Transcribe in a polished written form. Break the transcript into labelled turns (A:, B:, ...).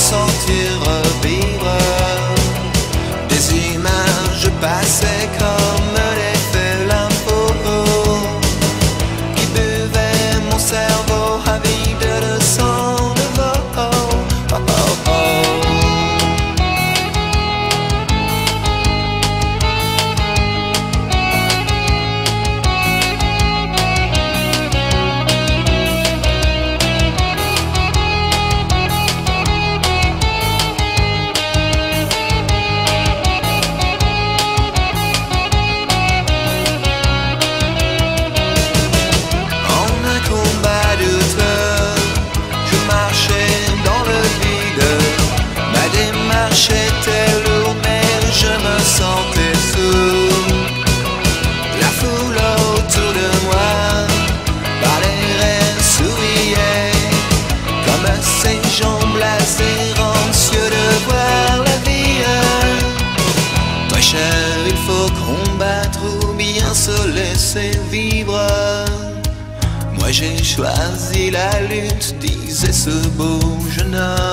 A: sentir revivre des images passées comme les félins qui buvaient mon cerveau avide de sang de veau. Oh, oh, oh. J'étais lourd mais je me sentais sous. La foule autour de moi balayerait, souriait comme ces gens blasés, anxieux de voir la vie. Très cher, il faut combattre ou bien se laisser vivre. Moi j'ai choisi la lutte, disait ce beau jeune homme.